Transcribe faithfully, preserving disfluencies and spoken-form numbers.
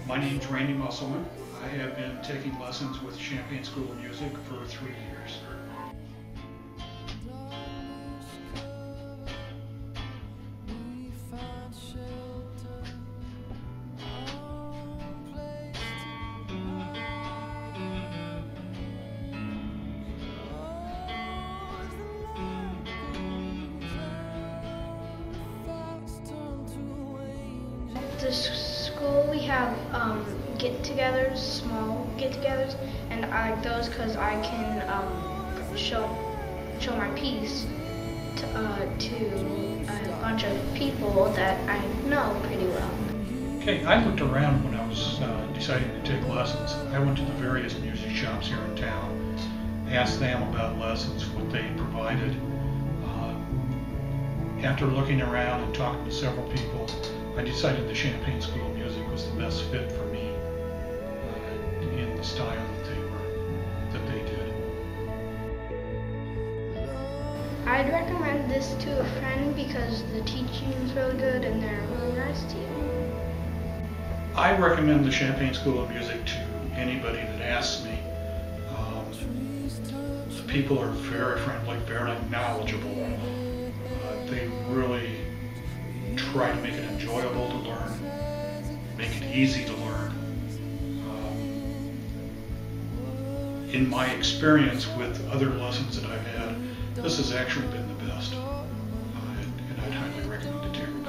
My name's Randy Musselman. I have been taking lessons with Champaign School of Music for three years. The school, we have um, get-togethers, small get-togethers, and I like those because I can um, show show my piece to, uh, to a bunch of people that I know pretty well. Okay, I looked around when I was uh, deciding to take lessons. I went to the various music shops here in town, asked them about lessons, what they provided. Uh, after looking around and talking to several people, I decided the Champaign School of Music was the best fit for me uh, in the style that they were that they did. I'd recommend this to a friend because the teaching is really good and they're really nice to you. I recommend the Champaign School of Music to anybody that asks me. Um, the people are very friendly, very knowledgeable. Uh, they really try to make it enjoyable to learn, make it easy to learn. Um, in my experience with other lessons that I've had, this has actually been the best, uh, and, and I'd highly recommend it to everybody.